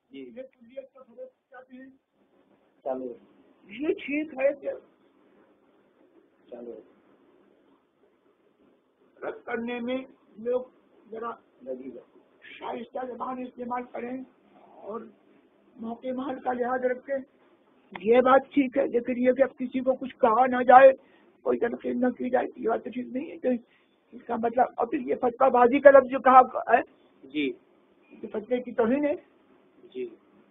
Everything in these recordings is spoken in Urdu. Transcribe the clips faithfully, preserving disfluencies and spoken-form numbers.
یہ کلیت کا فرق چاہتے ہیں. چلو یہ ٹھیک ہے کہ چلو رد کرنے میں لوگ ذرا شائستہ زبان استعمال کریں اور موقع محل کا لحاظ رکھیں. یہ بات ٹھیک ہے، لیکن یہ کہ اب کسی کو کچھ کہا نہ جائے، کوئی تنقید نہ کی جائے، یہ بات تو ٹھیک نہیں ہے. کہ اس کا مطلب اور پھر یہ فتویٰ بازی کا لفظ جو کہا ہے جی یہ فتوے کی توہین ہے. جی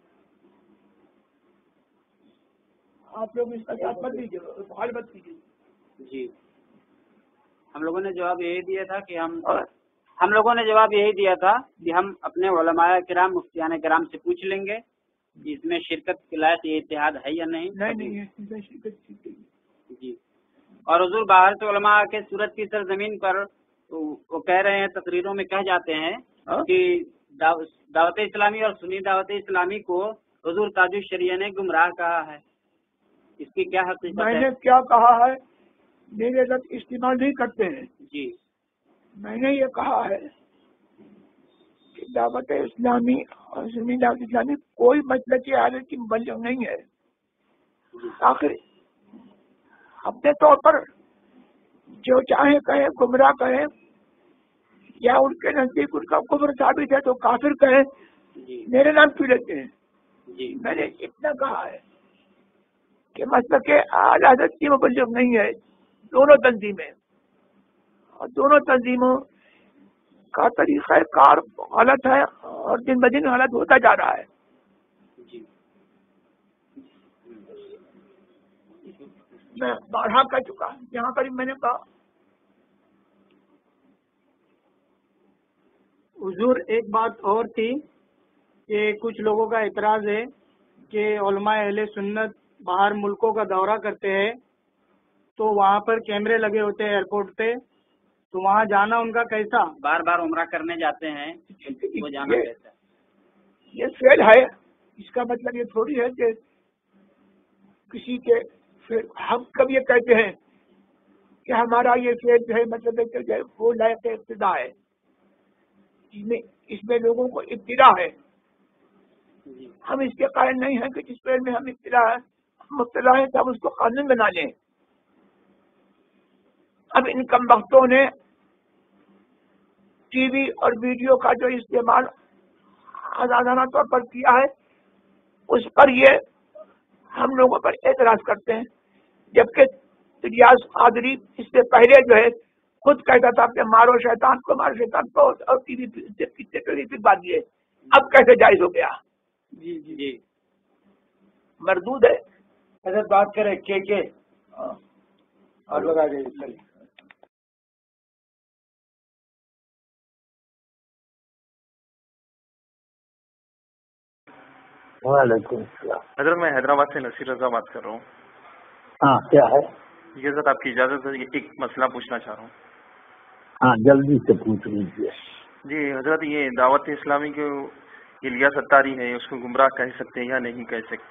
آپ لوگ اس کا ساتھ مت دیجیے، حال مت کیجیے. جی ہم لوگوں نے جواب یہی دیا تھا کہ ہم ہم لوگوں نے جواب یہی دیا تھا کہ ہم اپنے علماء کرام مفتیان کرام سے پوچھ لیں گے کہ اس میں شرکت کے لائق یہ اتحاد ہے یا نہیں. نہیں نہیں ہے شرکت ٹھیک ہے. جی اور حضور باہر سے علماء کے سورت کی سرزمین پر وہ کہہ رہے ہیں، تقریروں میں کہہ جاتے ہیں کہ دعوت اسلامی اور سنی دعوت اسلامی کو حضور تاجوش شریعہ نے گمراہ کہا ہے. اس کی کیا حقیقت ہے؟ میں نے کیا کہا ہے؟ میرے لفظ استعمال نہیں کرتے ہیں. جی میں نے یہ کہا ہے کہ دعوت اسلامی اور سنی دعوت اسلامی کوئی مسلک حالت کی مبلغ نہیں ہے. آخر اپنے طور پر جو چاہے کہیں گمراہ کہیں، یا ان کے نزدیک ان کا کفر ثابت ہے تو کافر کہیں، میرے نام کیوں لیتے ہیں؟ جی میں نے اتنا کہا ہے کہ مسلک اعلی حضرت کی مبلغ نہیں ہے دونوں تنظیمیں، اور دونوں تنظیموں کا طریقہ کار غلط ہے اور دن بدن غلط ہوتا جا رہا ہے. جی میں بارہا کہہ چکا، یہاں پر میں نے کہا. حضور ایک بات اور تھی کہ کچھ لوگوں کا اعتراض ہے کہ علماء اہل سنت باہر ملکوں کا دورہ کرتے ہیں تو وہاں پر کیمرے لگے ہوتے ہیں ایئرپورٹ پہ، تو وہاں جانا ان کا کیسا؟ بار بار عمرہ کرنے جاتے ہیں، وہ جانا یہ کیسا؟ یہ فعل ہے. اس کا مطلب یہ تھوڑی ہے کہ کسی کے فعل. ہم کب یہ کہتے ہیں کہ ہمارا یہ فعل جو ہے مطلب ہے کہ وہ لائق ابتدا ہے، اس میں اس میں لوگوں کو ابتدا ہے. ہم اس کے قائل نہیں ہیں کہ جس فعل میں ہم ابتدا ہے مبتلا ہے تو ہم اس کو قانون بنا لیں. اب ان کم وقتوں نے ٹی وی اور ویڈیو کا جو استعمال آزادانہ طور پر کیا ہے، اس پر یہ ہم لوگوں پر اعتراض کرتے ہیں، جبکہ ریاض قادری اس سے پہلے جو ہے خود کہتا تھا کہ مارو شیطان کو مارو شیطان کو، اور ٹی وی کتنے بات یہ اب کیسے جائز ہو گیا؟ جی جی جی مردود ہے. حضرت بات کریں کے کے اور لگا گئے. وعلیکم السلام. حضرت میں حیدرآباد سے نصیر رضا بات کر رہا ہوں. ہاں کیا ہے؟ یہ حضرت آپ کی اجازت ہے ایک مسئلہ پوچھنا چاہ رہا ہوں. ہاں جلدی سے پوچھ لیجیے. جی حضرت یہ دعوت اسلامی کے یہ لیا ستاری ہے، اس کو گمراہ کہہ سکتے ہیں یا نہیں کہہ سکتے؟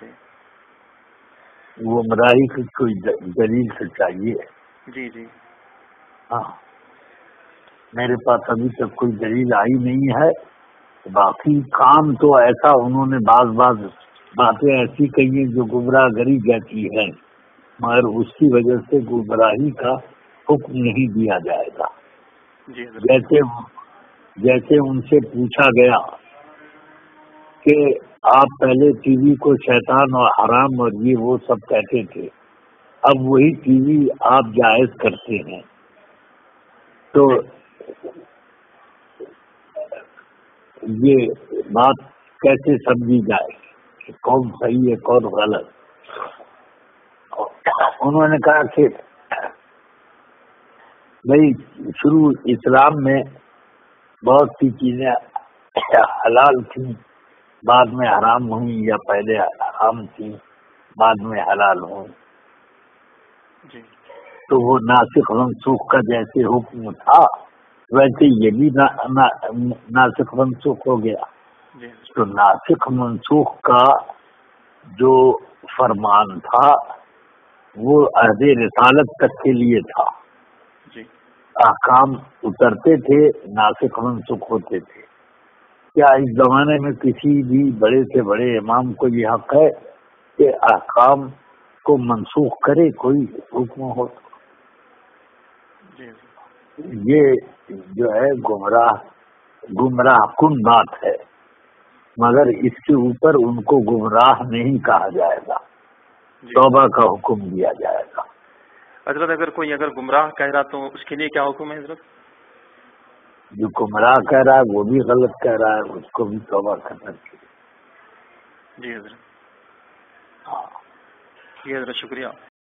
وہ گمراہی کی کوئی دلیل سے چاہیے. جی جی ہاں میرے پاس ابھی تک کوئی دلیل آئی نہیں ہے. باقی کام تو ایسا انہوں نے بعض بعض باتیں ایسی کہی ہیں جو گمراہ گری جاتی ہیں، مگر اس کی وجہ سے گمراہی کا حکم نہیں دیا جائے گا. جی جیسے جیسے ان سے پوچھا گیا کہ آپ پہلے ٹی وی کو شیطان اور حرام اور یہ وہ سب کہتے تھے، اب وہی ٹی وی آپ جائز کرتے ہیں، تو یہ بات کیسے سمجھی جائے کہ کون صحیح ہے کون غلط؟ انہوں نے کہا کہ بھائی شروع اسلام میں بہت سی چیزیں حلال تھیں، بعد میں حرام ہوئی، یا پہلے حرام تھیں بعد میں حلال ہوئی. جی تو وہ ناسخ منسوخ کا جیسے حکم تھا ویسے یہ بھی ناسخ منسوخ ہو گیا. جی تو ناسخ منسوخ کا جو فرمان تھا وہ عہد رسالت تک کے لیے تھا. جی احکام اترتے تھے، ناسخ منسوخ ہوتے تھے. کیا اس زمانے میں کسی بھی بڑے سے بڑے امام کو یہ حق ہے کہ احکام کو منسوخ کرے کوئی حکم ہو؟ یہ جو ہے گمراہ گمراہ کن بات ہے، مگر اس کے اوپر ان کو گمراہ نہیں کہا جائے گا، توبہ کا حکم دیا جائے گا۔ حضرت اگر کوئی اگر گمراہ کہہ رہا تو اس کے لیے کیا حکم ہے حضرت؟ جو گمراہ کہہ رہا ہے وہ بھی غلط کہہ رہا ہے، اس کو بھی توبہ کرنا چاہیے۔ جی حضرت، ہاں جی حضرت، شکریہ۔